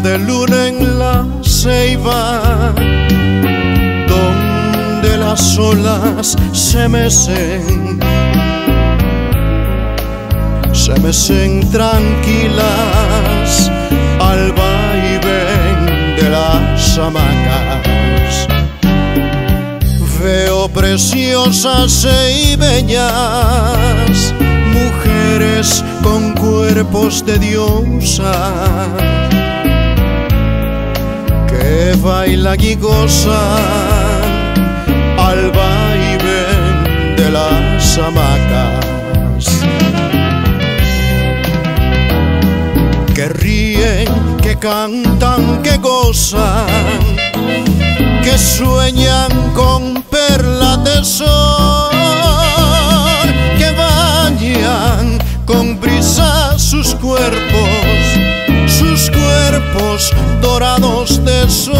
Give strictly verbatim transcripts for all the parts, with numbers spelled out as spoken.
de luna en la ceiba, donde las olas se mecen, se mecen tranquilas al vaivén de las hamacas. Veo preciosas y bellas mujeres con cuerpos de diosa que bailan y gozan al vaivén de las hamacas, que ríen, que cantan, que gozan, que sueñan con perlas de sol, que bañan con brisa sus cuerpos, sus cuerpos dorados de sol.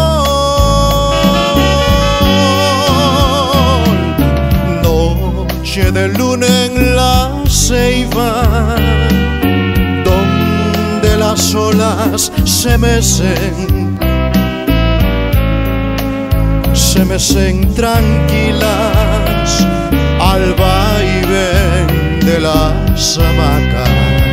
Noche de luna en la ceiba, donde las olas se mecen, se mecen tranquilas al vaivén de las hamacas.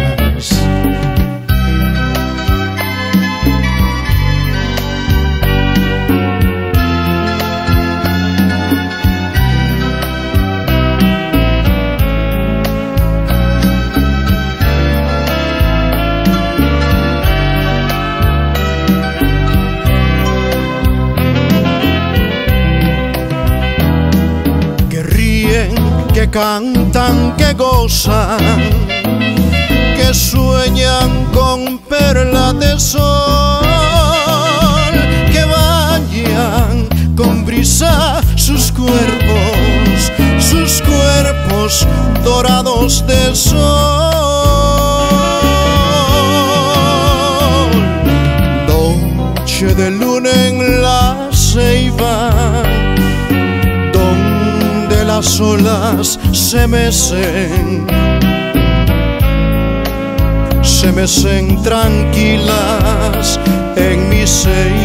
Que cantan, que gozan, que sueñan con perlas de sol, que bañan con brisa sus cuerpos, sus cuerpos dorados de sol. Noche de luna en la ceiba, las olas se mecen, se mecen tranquilas en mi ceiba.